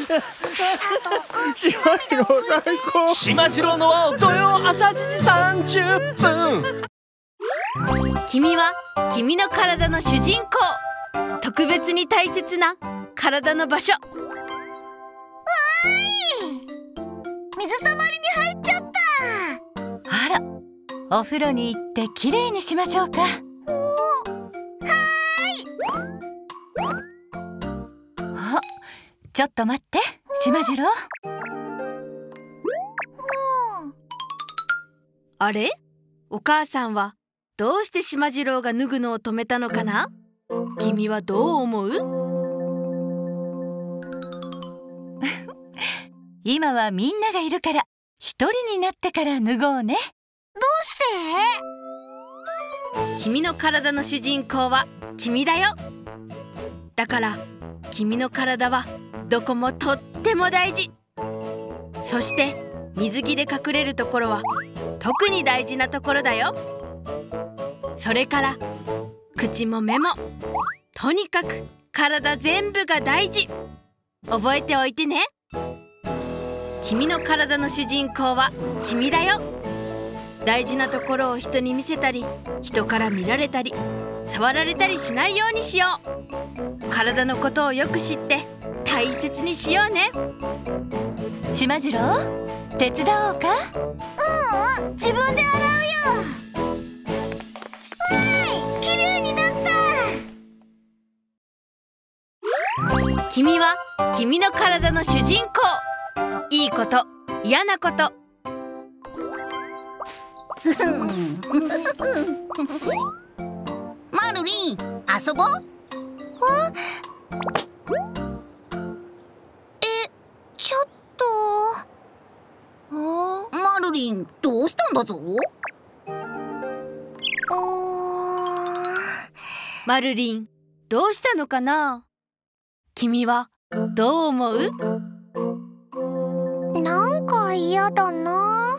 島次郎の土曜朝7時30分。 君は君の体の主人公。特別に大切な体の場所。 水たまりに入っちゃった。 あら、お風呂に行ってきれいにしましょうか。ちょっと待って、島次郎。 あれ？お母さんはどうして島次郎が脱ぐのを止めたのかな？君はどう思う？ 今はみんながいるから、一人になってから脱ごうね。 どうして？ 君の体の主人公は君だよ。だから君の体はどこもとっても大事。そして水着で隠れるところは特に大事なところだよ。それから口も目も、とにかく体全部が大事。覚えておいてね。君の体の主人公は君だよ。大事なところを人に見せたり、人から見られたり、触られたりしないようにしよう。体のことをよく知って大切にしようね。 島次郎、手伝おうか？ 自分で洗うよ。きれいになった。 君は君の体の主人公。いいこと、嫌なこと。 マルリン、遊ぼう。ちょっと。マルリン、どうしたんだぞ。 マルリン、どうしたのかな？君はどう思う？ なんか嫌だな。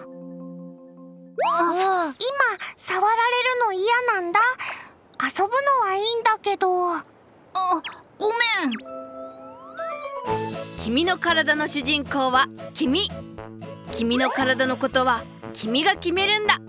今触られるの嫌なんだ。遊ぶのはいいんだけど。ごめん。 君の体の主人公は君。君の体のことは君が決めるんだ。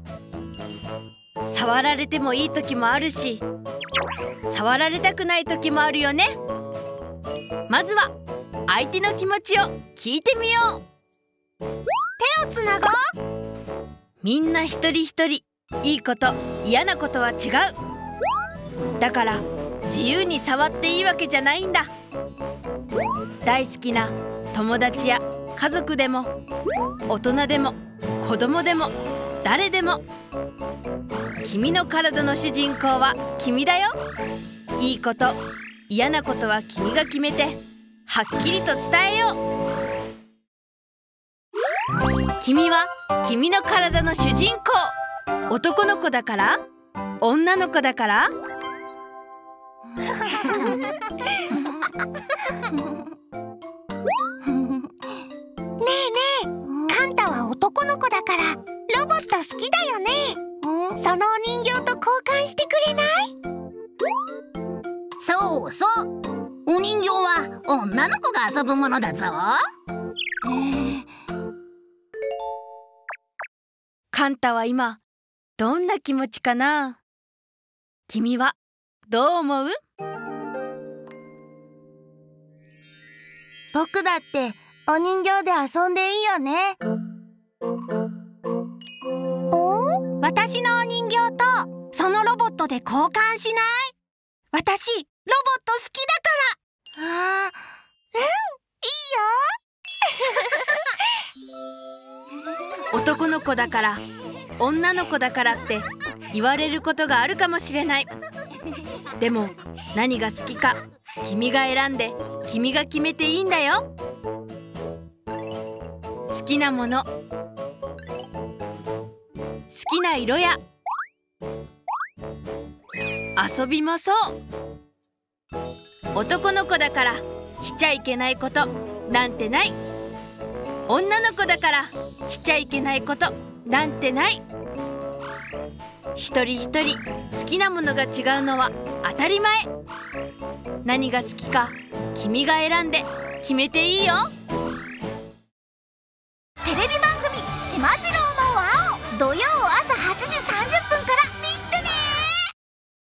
触られてもいい時もあるし、触られたくない時もあるよね。まずは相手の気持ちを聞いてみよう。 手をつなごう。 みんな一人一人、いいこと嫌なことは違う。だから自由に触っていいわけじゃないんだ。大好きな友達や家族でも、大人でも子供でも誰でも、君の体の主人公は君だよ。いいこと嫌なことは君が決めて、はっきりと伝えよう。君は君の体の主人公。男の子だから？女の子だから？ ねえねえ、カンタは男の子だからロボット好きだよね。そのお人形と交換してくれない？そうそう、お人形は女の子が遊ぶものだぞ。 カンタは今どんな気持ちかな？君はどう思う？ 僕だってお人形で遊んでいいよね。私のお人形とそのロボットで交換しない？私ロボット好きだから。いいよ。 男の子だから女の子だからって言われることがあるかもしれない。でも何が好きか君が選んで、君が決めていいんだよ。好きなもの、好きな色や遊びもそう。男の子だからしちゃいけないことなんてない。女の子だからしちゃいけないことなんてない。一人一人好きなものが違うのは当たり前。何が好きか君が選んで決めていいよ。